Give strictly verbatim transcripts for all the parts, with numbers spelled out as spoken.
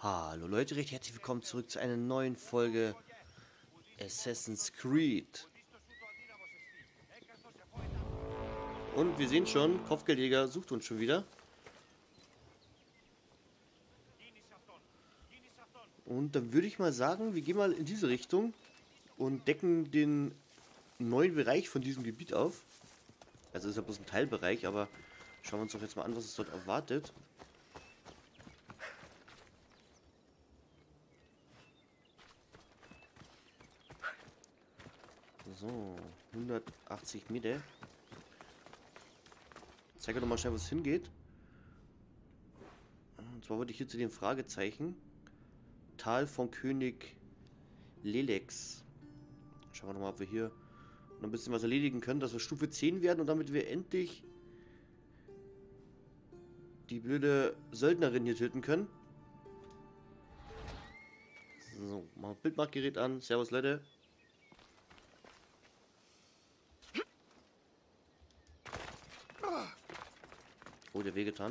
Hallo Leute, recht herzlich willkommen zurück zu einer neuen Folge Assassin's Creed. Und wir sehen schon, Kopfgeldjäger sucht uns schon wieder. Und dann würde ich mal sagen, wir gehen mal in diese Richtung und decken den neuen Bereich von diesem Gebiet auf. Also ist ja bloß ein Teilbereich, aber schauen wir uns doch jetzt mal an, was es dort erwartet. So, hundertachtzig Meter. Ich zeige doch mal schnell, wo es hingeht. Und zwar wollte ich hier zu den Fragezeichen. Tal von König Lelex. Schauen wir nochmal, ob wir hier noch ein bisschen was erledigen können, dass wir Stufe zehn werden und damit wir endlich die blöde Söldnerin hier töten können. So, mal Bildmachgerät an. Servus Leute. Oh, der wehgetan.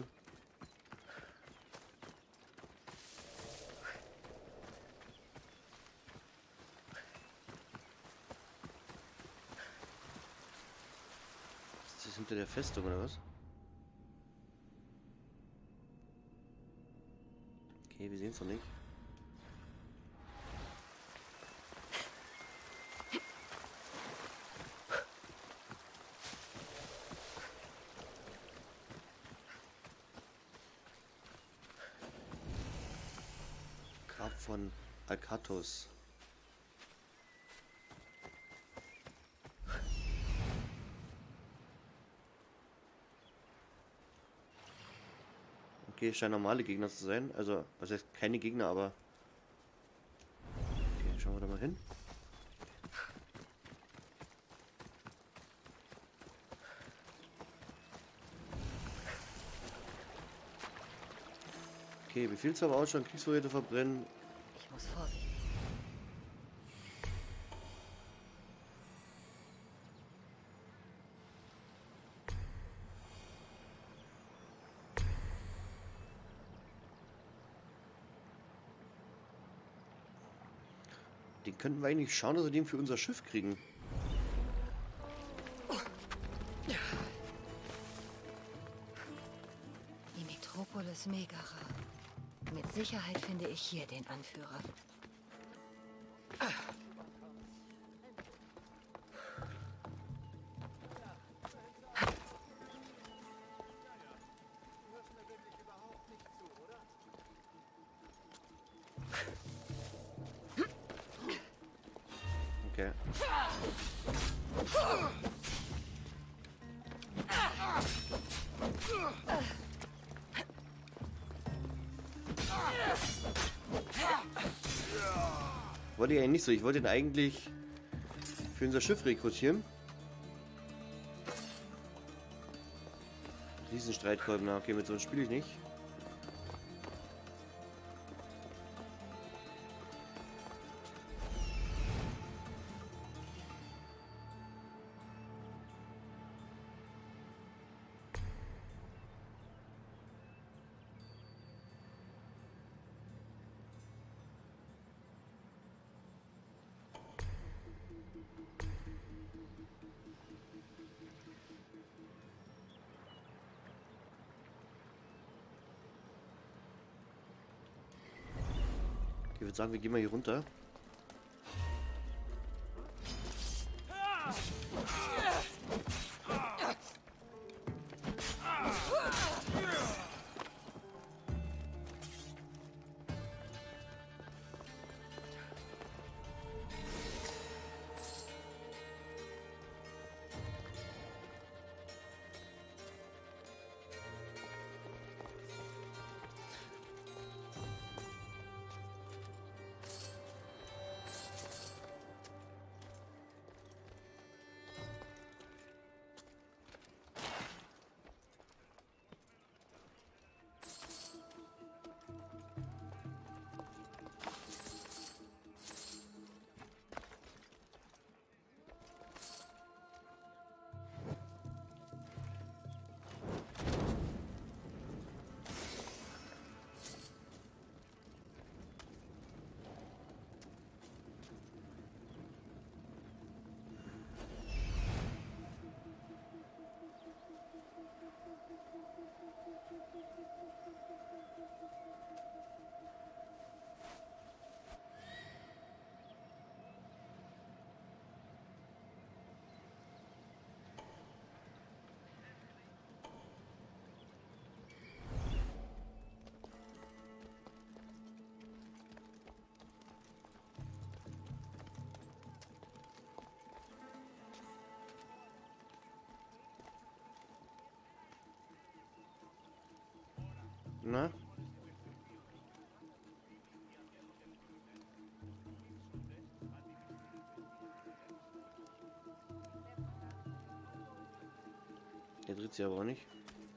Ist das hinter der Festung oder was? Okay, wir sehen es noch nicht. Grab von Alcatos. Okay, scheinen normale Gegner zu sein. Also, was heißt keine Gegner, aber... Okay, schauen wir da mal hin. Okay, Befehlshaber ausschauen, Kriegsvorräte verbrennen. Ich muss vorsichtig sein. Den könnten wir eigentlich schauen, dass wir den für unser Schiff kriegen. Die Metropolis Megara. Mit Sicherheit finde ich hier den Anführer. Okay. Wollte ich eigentlich nicht so. Ich wollte ihn eigentlich für unser Schiff rekrutieren. Diesen Streitkolben, na okay, mit so einem spiele ich nicht. Ich würde sagen, wir gehen mal hier runter. Na? Der dreht sich aber auch nicht.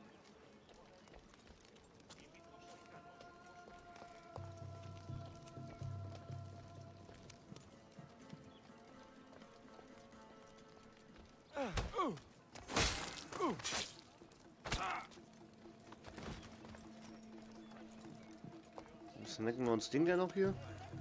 Snacken wir uns Ding der noch hier?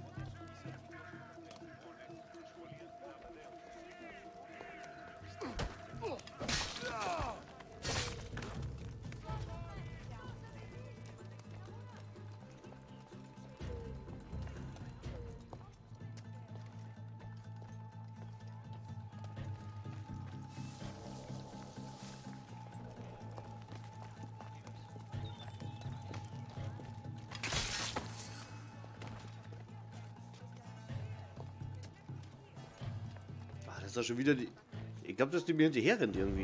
Das ist doch schon wieder die... Ich glaube, dass die mir hinterher rennt irgendwie.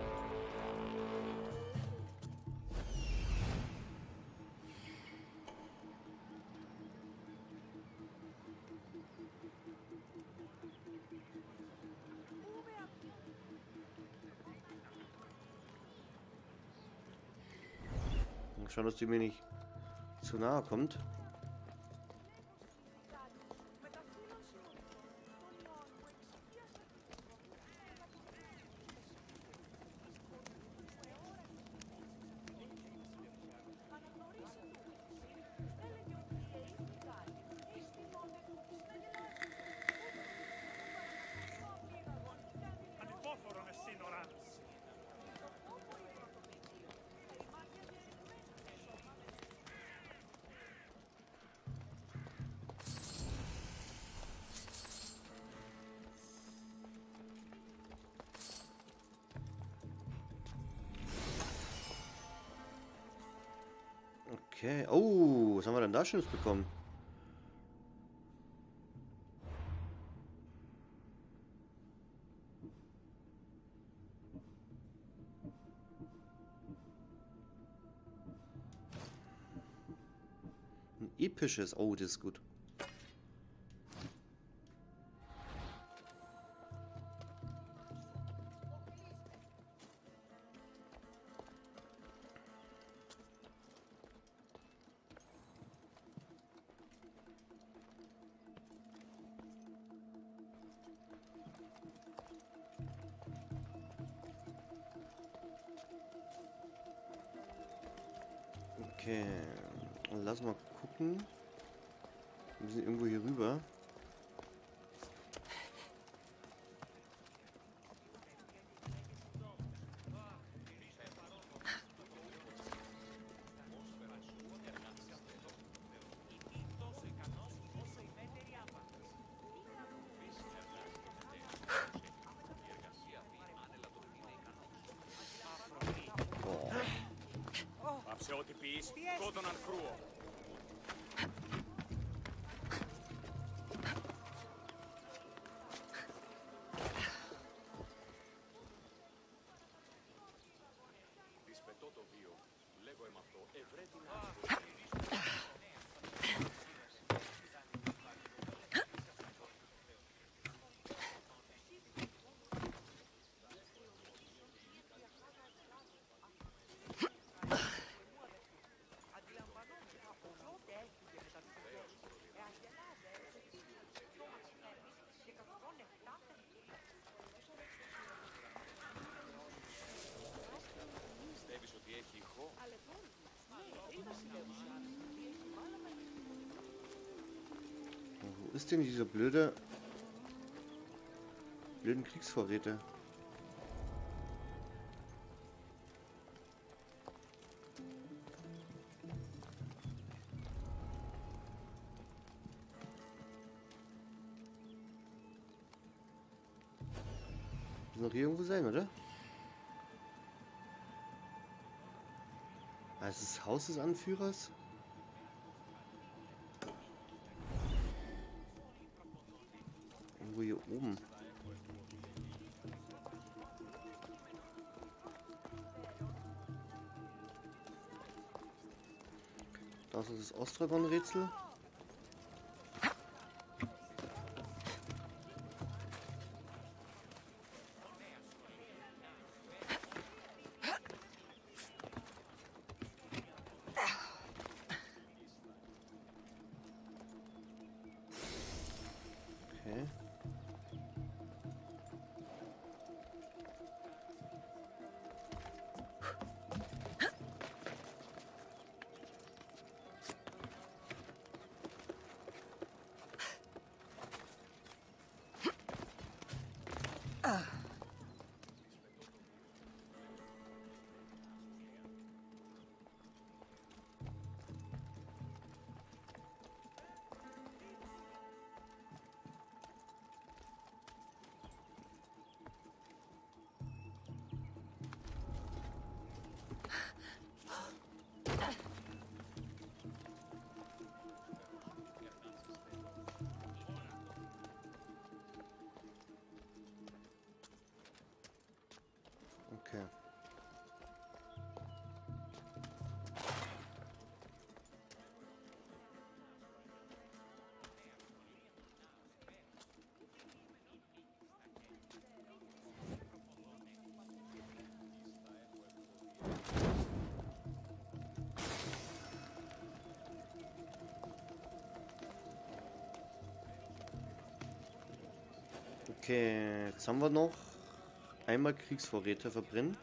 Mal schauen, dass die mir nicht zu nahe kommt. Okay. Oh, was haben wir denn da Schönes bekommen? Ein episches. Oh, das ist gut. Okay, lass mal gucken. Wir sind irgendwo hier rüber. Σε ό,τι πεις, κόδωναν κρούο. Δυσπετώ το βίο, λέγω εμ' αυτό, ευρέ την άδεια. Wo ist denn diese blöde... blöden Kriegsvorräte? Muss noch hier irgendwo sein, oder? Ah, ist das Haus des Anführers? Irgendwo hier oben. Das ist das Ostragon-Rätsel. Okay. Okay. Okay, jetzt haben wir noch einmal Kriegsvorräte verbrennen.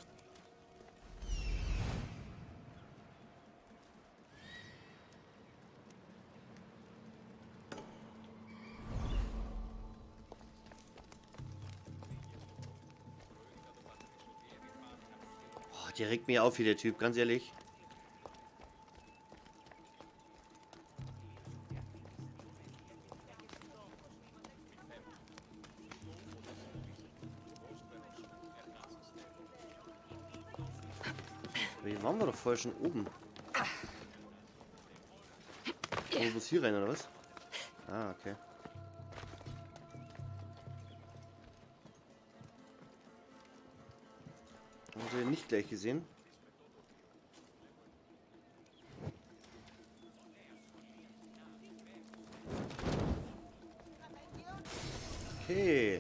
Oh, der regt mich auf, wie der Typ, ganz ehrlich. Hier waren wir doch vorher schon oben. Oh, muss hier rein, oder was? Ah, okay. Haben wir nicht gleich gesehen. Okay.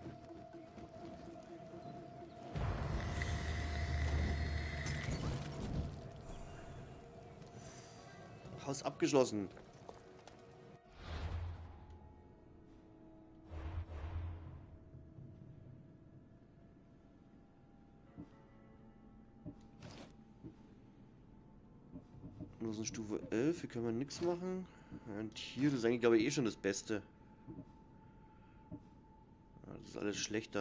Haus abgeschlossen. Nur so Stufe elf, hier können wir nichts machen. Und hier, das ist eigentlich, glaube ich, eh schon das Beste. Ja, das ist alles schlechter.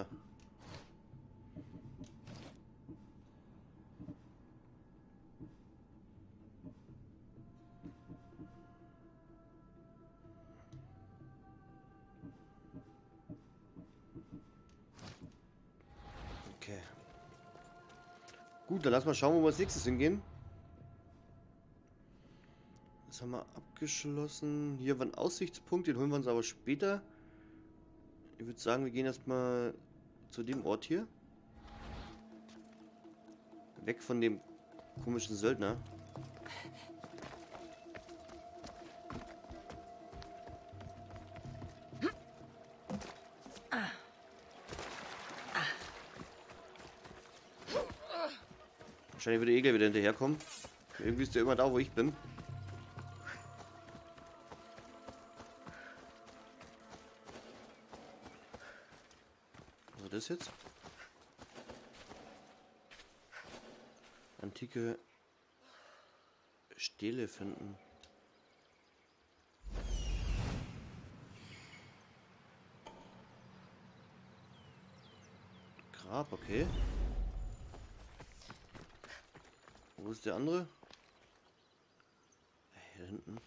Okay. Gut, dann lass mal schauen, wo wir als nächstes hingehen. Das haben wir abgeschlossen. Hier war ein Aussichtspunkt, den holen wir uns aber später. Ich würde sagen, wir gehen erstmal zu dem Ort hier. Weg von dem komischen Söldner. Wahrscheinlich würde Egel wieder hinterherkommen. Irgendwie ist der immer da, wo ich bin. Was ist das jetzt? Antike Stele finden. Grab, okay. Wo ist der andere? Hier hinten.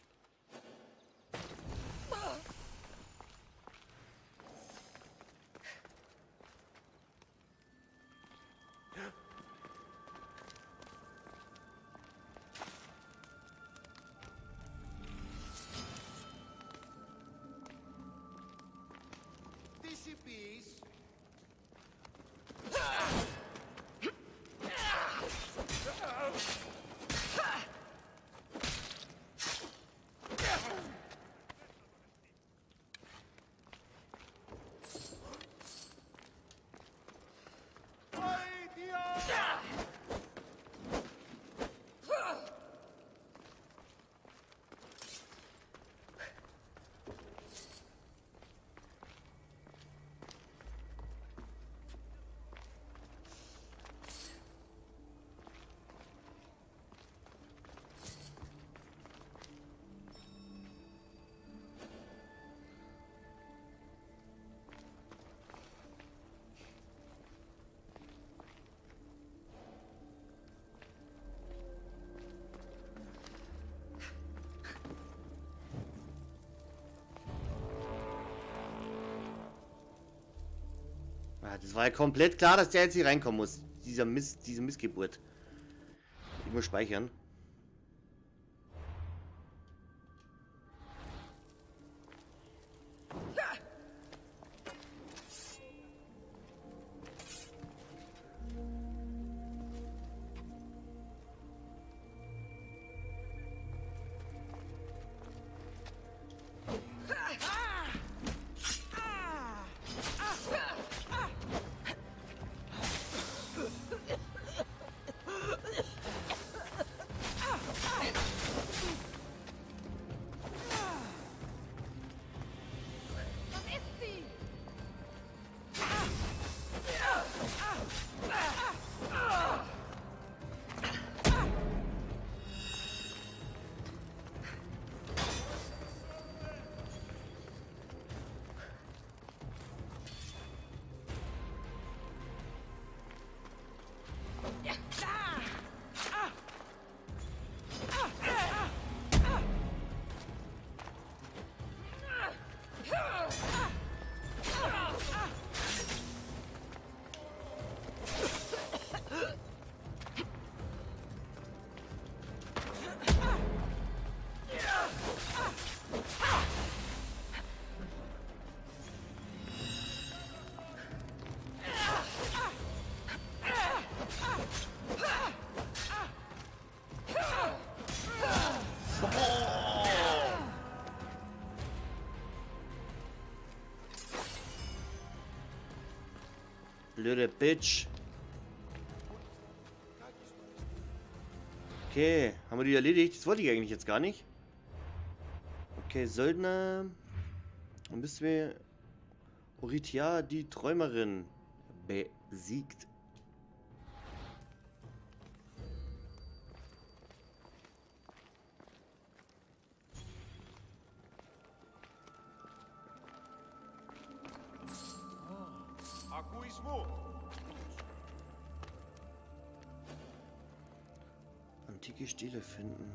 Ah, das war ja komplett klar, dass der jetzt hier reinkommen muss. Dieser Mist, diese Missgeburt. Ich muss speichern. Blöde Bitch. Okay, haben wir die erledigt? Das wollte ich eigentlich jetzt gar nicht. Okay, Söldner. Dann müssen wir Oritia, die Träumerin, besiegt. Ακουισμού. Antike Stele finden.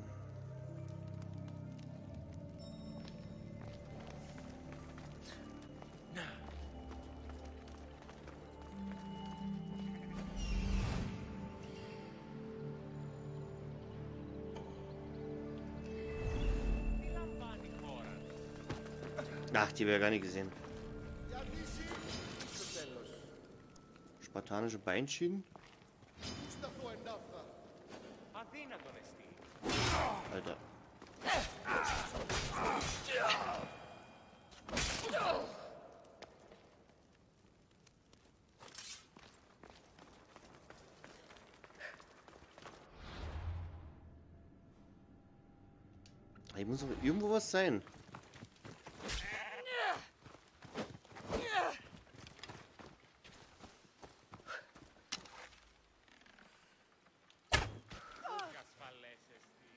Ach, die wäre gar nicht gesehen. Spartanische Beinschienen. Αδύνατον εστί. Alter. Hier muss doch irgendwo was sein. Ασφαλές εστί.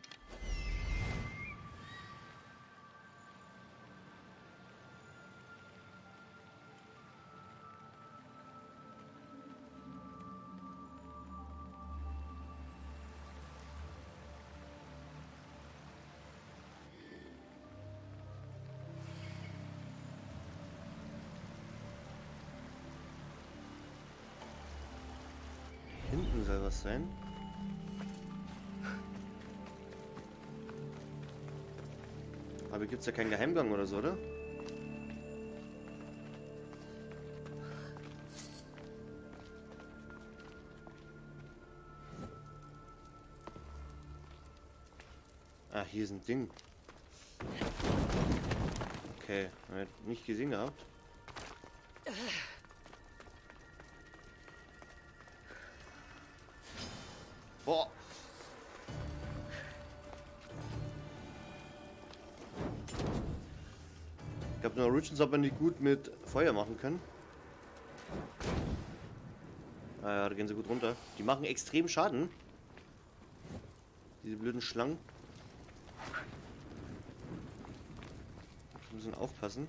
Hinten soll was sein. Aber gibt es ja keinen Geheimgang oder so, oder? Ah, hier ist ein Ding. Okay, nicht gesehen gehabt. Boah. Ich glaube, Norwegians aber nicht gut mit Feuer machen können. Ah ja, da gehen sie gut runter. Die machen extrem Schaden. Diese blöden Schlangen. Wir müssen aufpassen.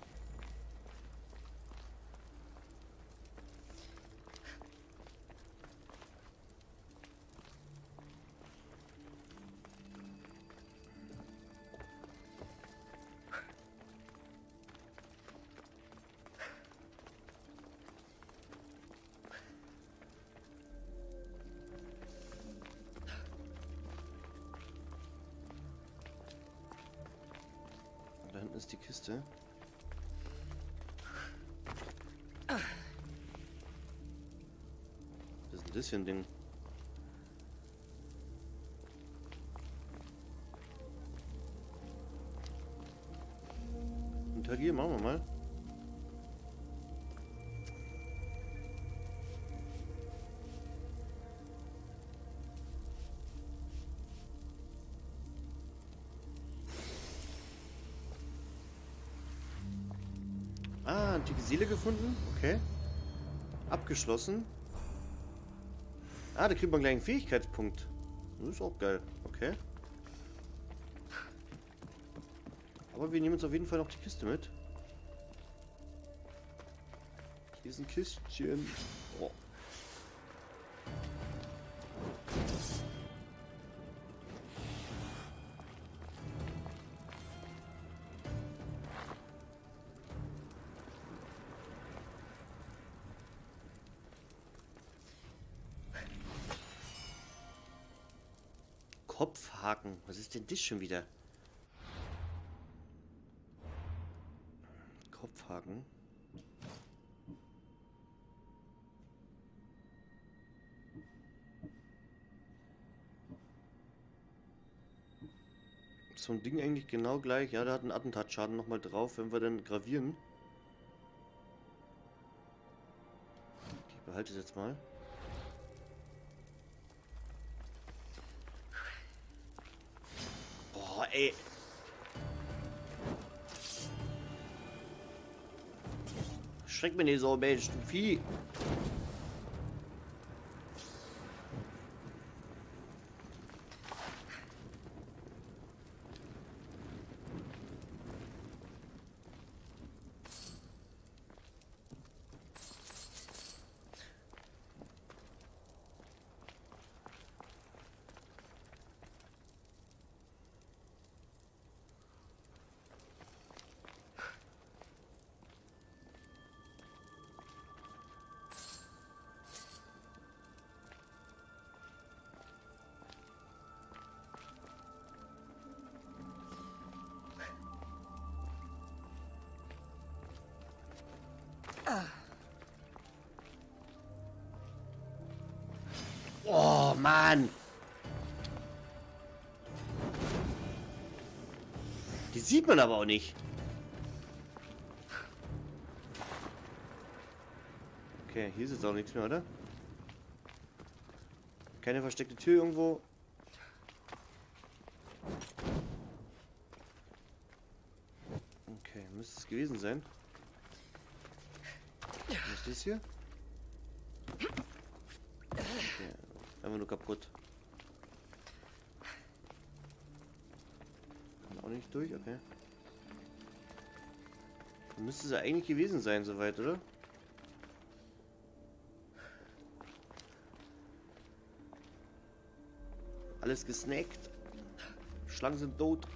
hinten ist die Kiste. Was ist denn das für ein Ding? Interagieren, machen wir mal. Ah, antike Seele gefunden. Okay. Abgeschlossen. Ah, da kriegt man gleich einen Fähigkeitspunkt. Das ist auch geil. Okay. Aber wir nehmen uns auf jeden Fall noch die Kiste mit. Hier ist ein Kistchen. Oh. Kopfhaken. Was ist denn das schon wieder? Kopfhaken. So ein Ding eigentlich genau gleich. Ja, da hat einen Attentatschaden nochmal drauf, wenn wir dann gravieren. Ich behalte es jetzt mal. Boah, ey. Schreck mir nicht so, Mensch, du Vieh. Oh, Mann. Die sieht man aber auch nicht. Okay, hier ist jetzt auch nichts mehr, oder? Keine versteckte Tür irgendwo. Okay, müsste es gewesen sein. Was ist das hier? Okay, einfach nur kaputt. Kann auch nicht durch, okay. Müsste es ja eigentlich gewesen sein, soweit, oder? Alles gesnackt. Schlangen sind tot.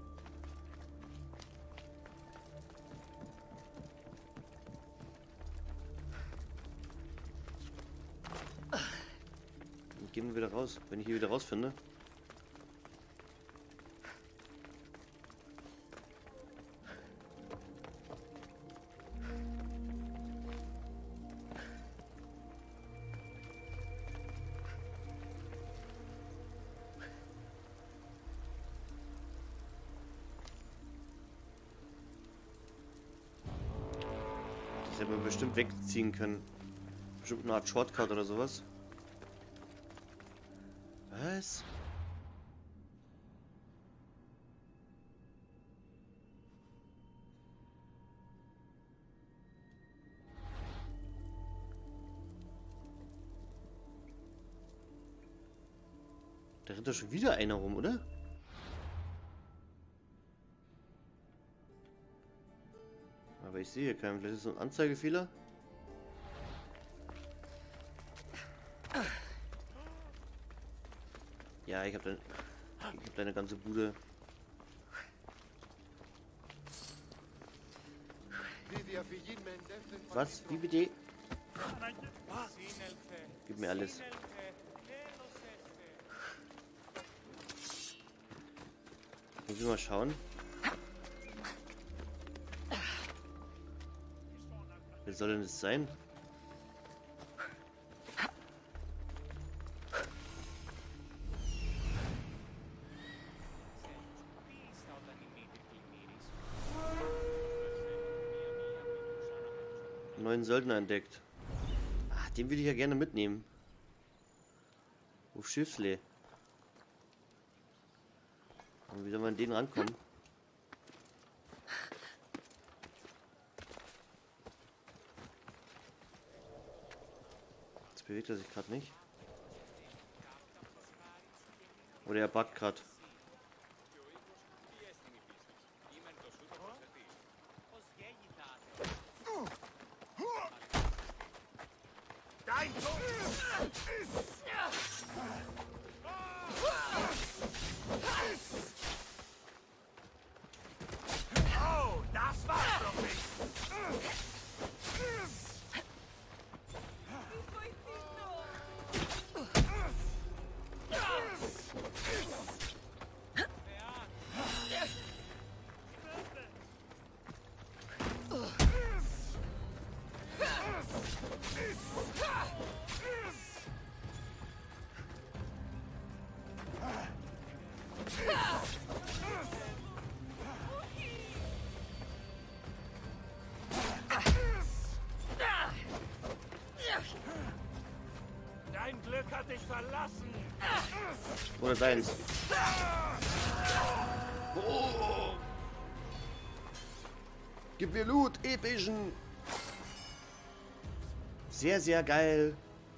Und gehen wir wieder raus, wenn ich hier wieder rausfinde. Das hätte man bestimmt wegziehen können. Bestimmt eine Art Shortcut oder sowas. Was? Da rennt doch schon wieder einer rum, oder? Aber ich sehe hier keinen. Vielleicht ist es so ein Anzeigefehler. Ja, ich habe dein, ich hab deine ganze Bude. Was? Wie bitte? Gib mir alles. Ich will mal schauen. Wer soll denn das sein? Neuen Söldner entdeckt. Ah, den würde ich ja gerne mitnehmen. Auf Schiffsle. Und wie soll man an den rankommen? Jetzt bewegt er sich gerade nicht. Oder er backt gerade. Oh, das war's doch nicht! Dein Glück hat dich verlassen! Oder deins. Oh. Gib mir Loot, epischen. Sehr, sehr geil.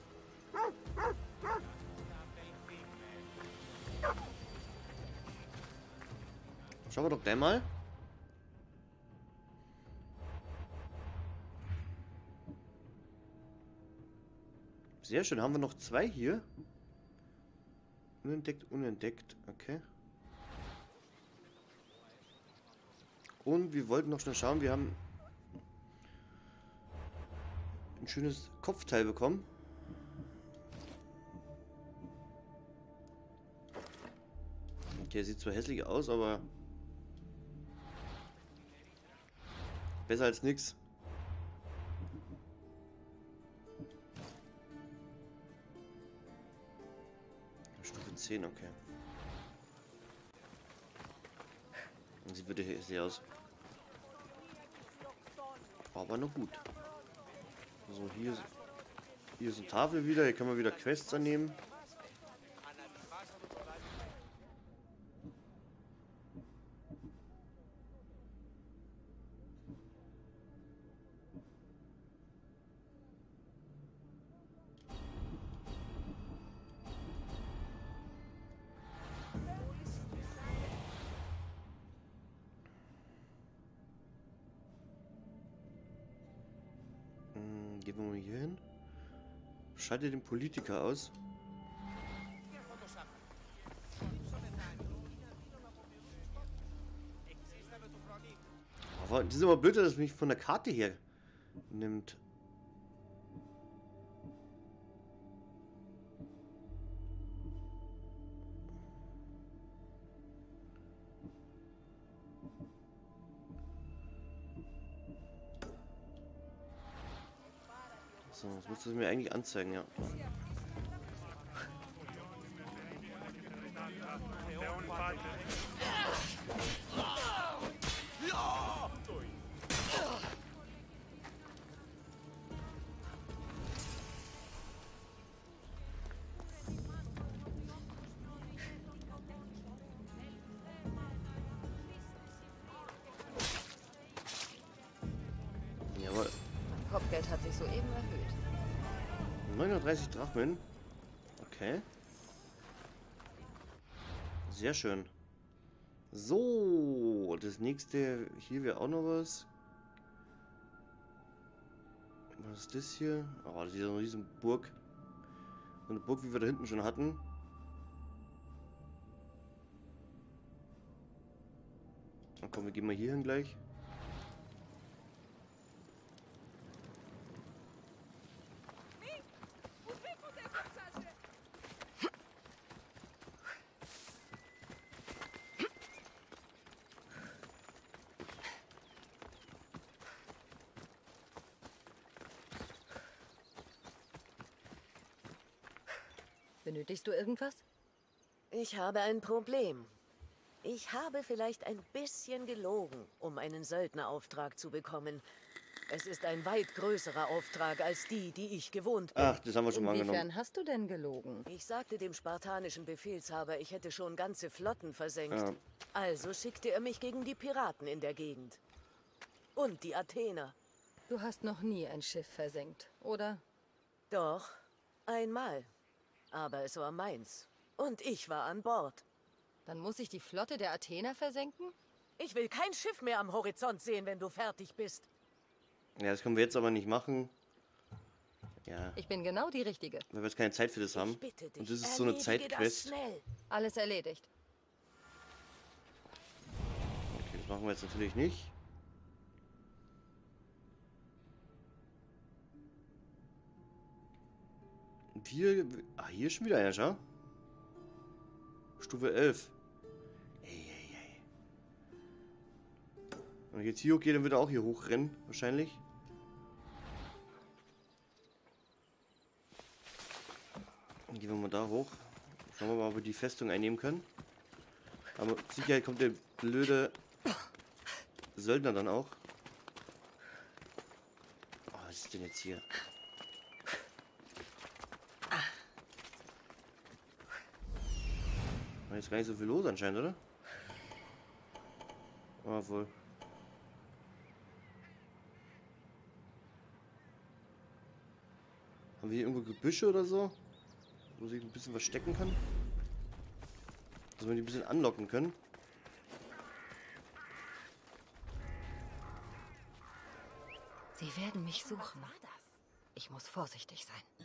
Schauen wir doch gleich mal. Sehr schön. Haben wir noch zwei hier? Unentdeckt, unentdeckt. Okay. Und wir wollten noch schnell schauen. Wir haben ein schönes Kopfteil bekommen. Okay, sieht zwar hässlich aus, aber besser als nix. Stufe zehn, okay. Und sie würde hässlich aus. Aber noch gut. So, hier, hier ist eine Tafel wieder. Hier kann man wieder Quests annehmen. Gehen wir mal hier hin. Schalte den Politiker aus. Aber das ist aber blöd, dass es mich von der Karte her nimmt. So, das müsste es mir eigentlich anzeigen, ja. Jawohl. Kopfgeld hat sich soeben erhöht. neununddreißig Drachmen. Okay. Sehr schön. So, das nächste, hier wäre auch noch was. Was ist das hier? Oh, das ist ja eine riesen Burg. So eine Burg, wie wir da hinten schon hatten. Na komm, wir gehen mal hier hin gleich. Benötigst du irgendwas? Ich habe ein Problem. Ich habe vielleicht ein bisschen gelogen, um einen Söldnerauftrag zu bekommen. Es ist ein weit größerer Auftrag als die, die ich gewohnt bin. Ach, das haben wir schon mal angenommen. Inwiefern hast du denn gelogen? Ich sagte dem spartanischen Befehlshaber, ich hätte schon ganze Flotten versenkt. Ja. Also schickte er mich gegen die Piraten in der Gegend. Und die Athener. Du hast noch nie ein Schiff versenkt, oder? Doch, einmal. Aber es war meins. Und ich war an Bord. Dann muss ich die Flotte der Athener versenken? Ich will kein Schiff mehr am Horizont sehen, wenn du fertig bist. Ja, das können wir jetzt aber nicht machen. Ja, Ich bin genau die Richtige. weil wir jetzt keine Zeit für das haben. Ich bitte dich, Und das ist so eine erledige das Zeitquest. schnell. Alles erledigt. Okay, das machen wir jetzt natürlich nicht. Und hier... Ah, hier ist schon wieder einer, schau. Stufe elf. Ey, ey, ey. Wenn ich jetzt hier hochgehe, dann wird er auch hier hochrennen, wahrscheinlich. Dann gehen wir mal da hoch. Schauen wir mal, ob wir die Festung einnehmen können. Aber mit Sicherheit kommt der blöde Söldner dann auch. Oh, was ist denn jetzt hier? War jetzt gar nicht so viel los anscheinend, oder? Ah, wohl. Haben wir hier irgendwo Gebüsche oder so? Wo sich ein bisschen verstecken kann? Dass wir die ein bisschen anlocken können. Sie werden mich suchen. Ich muss vorsichtig sein.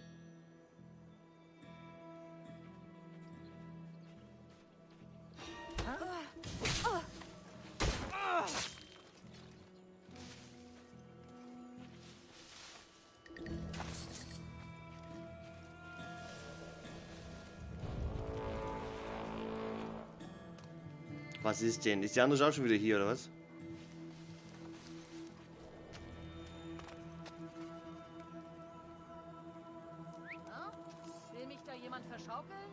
Was ist denn? Ist der andere auch schon wieder hier, oder was? Will mich da jemand verschaukeln?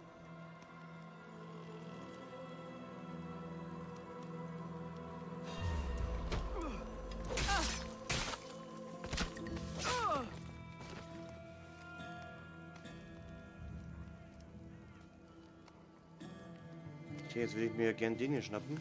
Okay, jetzt will ich mir gern den hier schnappen.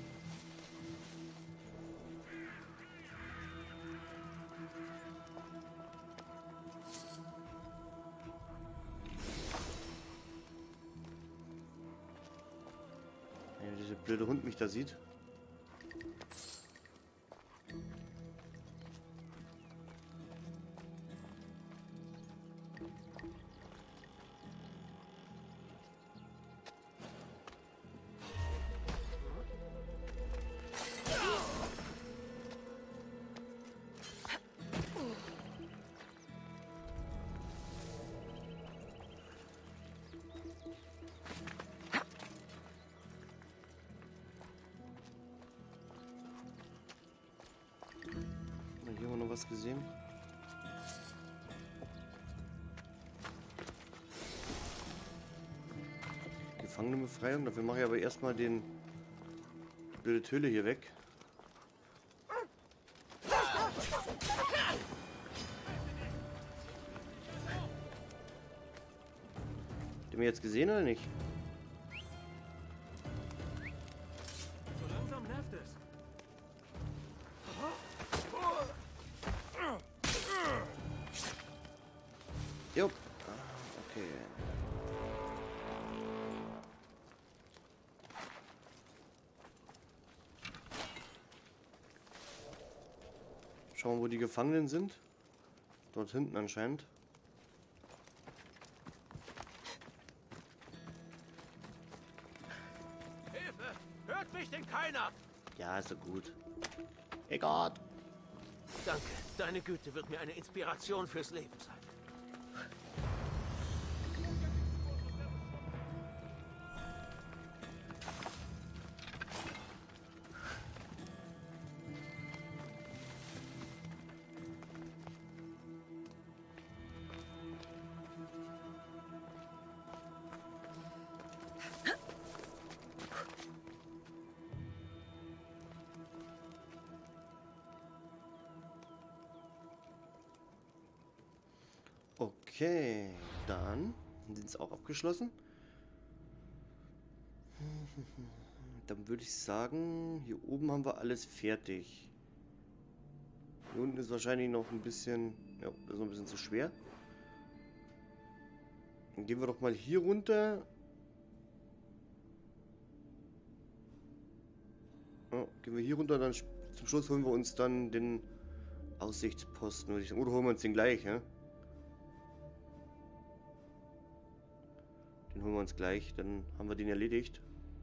Wenn dieser blöde Hund mich da sieht. Hier haben wir noch was gesehen. Gefangenenbefreiung. Dafür mache ich aber erstmal den blöde Töle hier weg. Habt ihr mir jetzt gesehen oder nicht? So langsam nervt es. Jo. Ah, okay. Schauen wir, wo die Gefangenen sind. Dort hinten anscheinend. Hilfe! Hört mich denn keiner? Ja, ist so gut. Egal. Danke. Deine Güte wird mir eine Inspiration fürs Leben sein. Okay, dann sind es auch abgeschlossen. Dann würde ich sagen, hier oben haben wir alles fertig. Hier unten ist wahrscheinlich noch ein bisschen, ja, das ist noch ein bisschen zu schwer. Dann gehen wir doch mal hier runter. Ja, gehen wir hier runter, dann zum Schluss holen wir uns dann den Aussichtsposten. Oder holen wir uns den gleich, ja? Den holen wir uns gleich, dann haben wir den erledigt.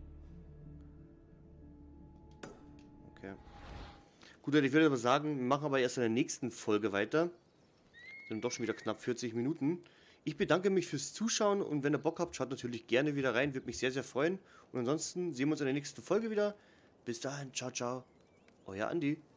Okay. Gut, ich würde aber sagen, wir machen aber erst in der nächsten Folge weiter. Sind doch schon wieder knapp vierzig Minuten. Ich bedanke mich fürs Zuschauen und wenn ihr Bock habt, schaut natürlich gerne wieder rein. Würde mich sehr, sehr freuen. Und ansonsten sehen wir uns in der nächsten Folge wieder. Bis dahin, ciao, ciao. Euer Andi.